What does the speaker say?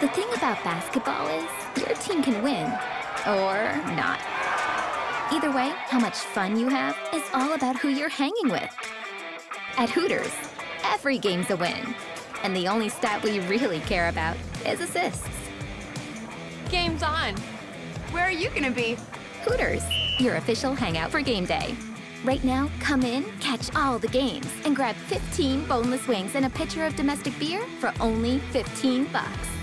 The thing about basketball is your team can win or not. Either way, how much fun you have is all about who you're hanging with. At Hooters, every game's a win. And the only stat we really care about is assists. Game's on. Where are you gonna be? Hooters, your official hangout for game day. Right now, come in, catch all the games, and grab 15 boneless wings and a pitcher of domestic beer for only $15.